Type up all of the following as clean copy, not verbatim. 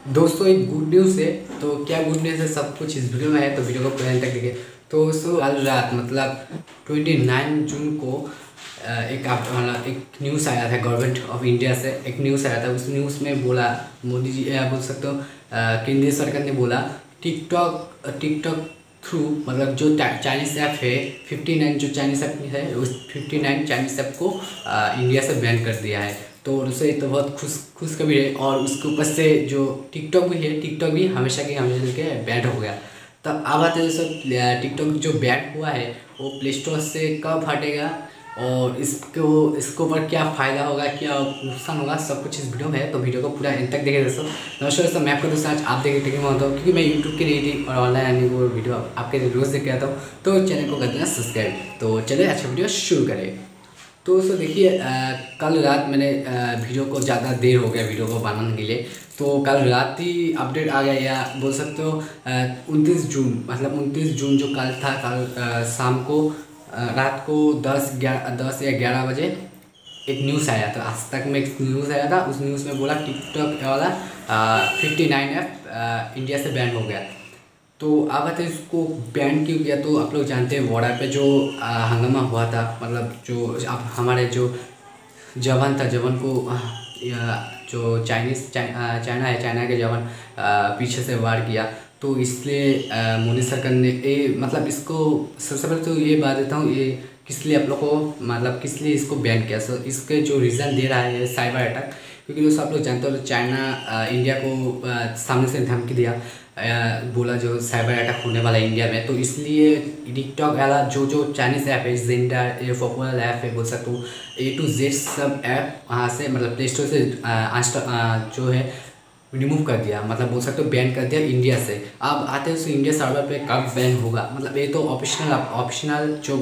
दोस्तों एक good news है। तो क्या गुड न्यूज़ है, सब कुछ इस वीडियो में है, तो वीडियो को पूरा तक देखिए। तो दोस्तों कल रात मतलब 29 जून को एक न्यूज़ आया था गवर्नमेंट ऑफ इंडिया से। एक न्यूज़ आया था, उस न्यूज़ में बोला मोदी जी बोल सकते हो केंद्रीय सरकार ने बोला टिकटॉक टिकटॉक थ्रू मतलब जो चाइनीज़ ऐप है 59 जो चाइनीज़ ऐप है उस 59 चाइनीज़ ऐप को इंडिया से बैन कर दिया है। तो उससे तो बहुत खुशखबरी है। और उसके ऊपर से जो टिकटॉक भी है, टिकटॉक भी हमेशा के बैन हो गया। तो अब आते हैं दोस्तों, टिकटॉक जो बैन हुआ है वो प्ले स्टोर से कब हटेगा और इसके ऊपर क्या फ़ायदा होगा, क्या नुकसान होगा, सब कुछ इस वीडियो में है। तो वीडियो को पूरा एंड तक देखें दोस्तों। नमस्कार दोस्तों, मैं आपको दोस्तों आज आप देखे टेकिंग मानता हूँ, क्योंकि मैं यूट्यूब के रेटिंग और ऑनलाइन अर्निंग वो वीडियो आपके रोज़ देख के आता हूँ। तो चैनल को कर देना सब्सक्राइब। तो चलिए अच्छा वीडियो शुरू करें। तो दोस्तों देखिए, कल रात मैंने वीडियो को ज़्यादा देर हो गया वीडियो को बनाने के लिए। तो कल रात ही अपडेट आ गया, या बोल सकते हो 29 जून मतलब 29 जून जो कल था, कल शाम को रात को 10 या 11 बजे एक न्यूज़ आया था। आज तक में एक न्यूज़ आया था, उस न्यूज़ में बोला टिकटॉक वाला 59 ऐप इंडिया से बैन हो गया। तो आप बताइए इसको बैन क्यों किया। तो आप लोग जानते हैं बॉर्डर पे जो हंगामा हुआ था, मतलब जो अब हमारे जो जवान था, जवान को जो चाइना है, चाइना के जवान पीछे से वार किया। तो इसलिए मोदी सरकार ने मतलब इसको सबसे पहले तो ये बात देता हूँ, ये किस लिए आप लोग को मतलब किस लिए इसको बैन किया। सो इसके जो रीज़न दे रहा है साइबर अटैक, क्योंकि दोस्तों आप लोग जानते हो चाइना इंडिया को सामने से धमकी दिया, बोला जो साइबर अटैक होने वाला है इंडिया में। तो इसलिए टिकटॉक वाला जो चाइनीज़ ऐप है, जेंडर ये पॉपुलर ऐप है, बोल सकते हो A to Z सब ऐप वहाँ से मतलब प्ले स्टोर से जो है रिमूव कर दिया, मतलब बोल सकते हो बैन कर दिया इंडिया से। अब आते हैं उससे इंडिया सर्वर पे कब बैन होगा, मतलब ये तो ऑप्शनल जो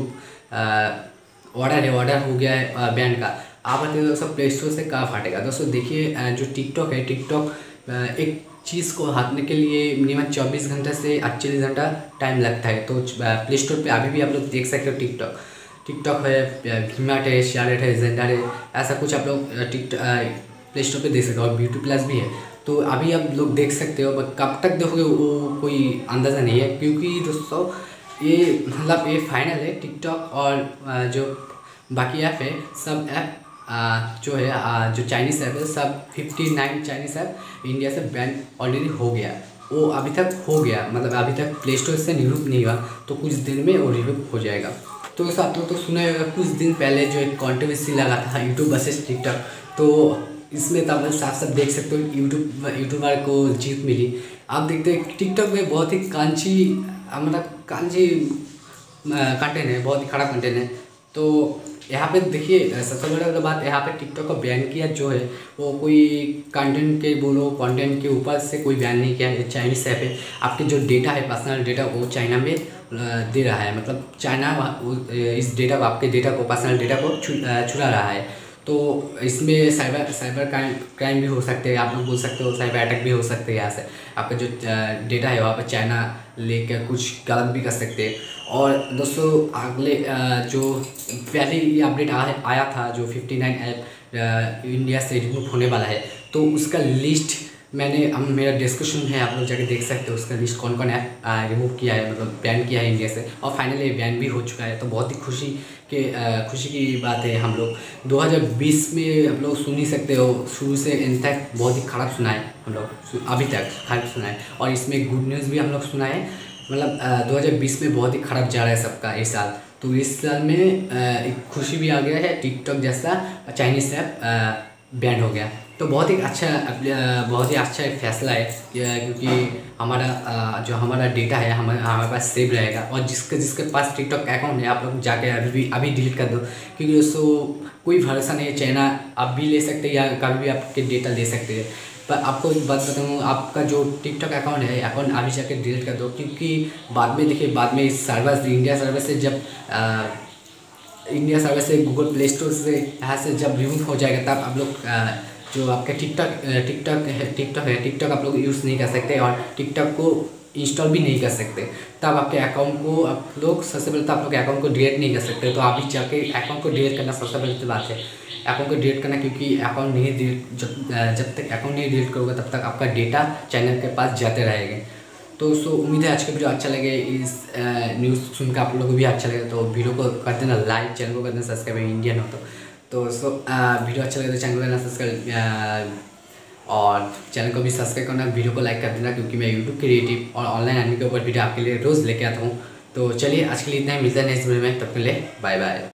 ऑर्डर हो गया है बैन का। आप आते हैं दोस्तों प्ले स्टोर से कब हटेगा। दोस्तों देखिए, जो टिकटॉक है, टिकटॉक एक चीज़ को हटने के लिए मिनिमम 24 घंटे से 48 घंटा टाइम लगता है। तो प्ले स्टोर पे अभी भी आप लोग देख सकते हो टिकटॉक है, वीमार्ट है, शेयरइट है, जेंडर है, ऐसा कुछ आप लोग प्ले स्टोर पे देख सकते हो। और ब्यूटी प्लस भी है, तो अभी आप लोग देख सकते हो। बट कब तक देखोगे वो कोई अंदाज़ा नहीं है, क्योंकि दोस्तों ये मतलब ये फाइनल है। टिकटॉक और जो बाकी ऐप है, सब ऐप जो है जो चाइनीज़ ऐप है, सब 59 चाइनीज़ ऐप इंडिया से बैन ऑलरेडी हो गया। वो अभी तक हो गया, मतलब अभी तक प्ले स्टोर से रिमूव नहीं हुआ, तो कुछ दिन में वो रिमूव हो जाएगा। तो दोस्तों आप लोग तो सुना होगा कुछ दिन पहले जो एक कंट्रोवर्सी लगा था यूट्यूब वर्सेस टिकटॉक। तो इसमें तो आप साफ साफ देख सकते हो यूट्यूबर को जीत मिली। आप देखते हैं टिकटॉक में बहुत ही कांची मतलब कांची कंटेंट है, बहुत ही खराब कंटेंट है। तो यहाँ पे देखिए सबसे बड़ा बात, यहाँ पे टिकटॉक को बैन किया जो है वो कोई कंटेंट के बोलो कंटेंट के ऊपर से कोई बैन नहीं किया है। चाइनीज़ ऐप है, आपके जो डेटा है पर्सनल डेटा वो चाइना में दे रहा है, मतलब चाइना इस डेटा को, आपके डेटा को, पर्सनल डेटा को चुरा रहा है। तो इसमें साइबर क्राइम भी हो सकते हैं, आप लोग बोल सकते हो साइबर अटैक भी हो सकते हैं। यहाँ से आपका जो डेटा है वहाँ पर चाइना लेकर कुछ गलत भी कर सकते हैं। और दोस्तों अगले जो पहले ये अपडेट आया था जो 59 ऐप इंडिया से रिमूव होने वाला है, तो उसका लिस्ट मेरा डिस्कशन है, आप लोग जाके देख सकते हो उसका लिस्ट कौन कौन ऐप रिमूव किया है, मतलब बैन किया है इंडिया से। और फाइनली बैन भी हो चुका है, तो बहुत ही खुशी की बात है। हम लोग 2020 में आप लोग सुन ही सकते हो, शुरू से एंड तक बहुत ही खराब सुना है हम लोग, अभी तक खराब सुना है। और इसमें गुड न्यूज़ भी हम लोग सुना है, मतलब 2020 में बहुत ही खराब जा रहा है सबका इस साल। तो इस साल में एक खुशी भी आ गया है, टिकटॉक जैसा चाइनीज़ ऐप बैन हो गया। तो बहुत ही अच्छा एक फैसला है, क्योंकि हमारा डेटा है हमारे पास सेव रहेगा। और जिसके पास टिकटॉक अकाउंट है, आप लोग जाके अभी डिलीट कर दो, क्योंकि दोस्तों कोई भरोसा नहीं है, चाइना आप भी ले सकते हैं या कभी भी आपके डेटा ले सकते हैं। पर आपको एक बात बताऊँ, आपका जो टिकटॉक अकाउंट है, अकाउंट अभी जाके डिलीट कर दो, क्योंकि बाद में इस सर्वर इंडिया सर्वर से जब इंडिया सर्वर से गूगल प्ले स्टोर से यहाँ से जब रिमूव हो जाएगा, तब आप लोग जो आपका टिकटॉक आप लोग यूज़ नहीं कर सकते और टिकटॉक को इंस्टॉल भी नहीं कर सकते। तब आपके अकाउंट को आप लोग सबसे पहले तो आप लोग अकाउंट को डिलीट नहीं कर सकते। तो आप भी जाके अकाउंट को डिलीट करना सबसे पहले तो बात है, अकाउंट को डिलीट करना, क्योंकि अकाउंट नहीं डिलीट जब तक अकाउंट नहीं डिलीट करोगे तब तक आपका डेटा चैनल के पास जाते रहेंगे। तो उम्मीद है आज का वीडियो अच्छा लगे, इस न्यूज़ सुनकर आप लोगों को भी अच्छा लगे। तो वीडियो को कर देना लाइक, चैनल को कर देना सब्सक्राइब, इंडियन हो तो वीडियो अच्छा लगे तो चैनल को करना सब्सक्राइब और चैनल को भी सब्सक्राइब करना, वीडियो को लाइक कर देना, क्योंकि मैं यूट्यूब क्रिएटिव और ऑनलाइन अर्निंग के ऊपर वीडियो आपके लिए रोज़ लेके आता हूँ। तो चलिए आज के लिए इतना ही, मिलता है नेक्स्ट वीडियो में, तब के लिए बाय बाय।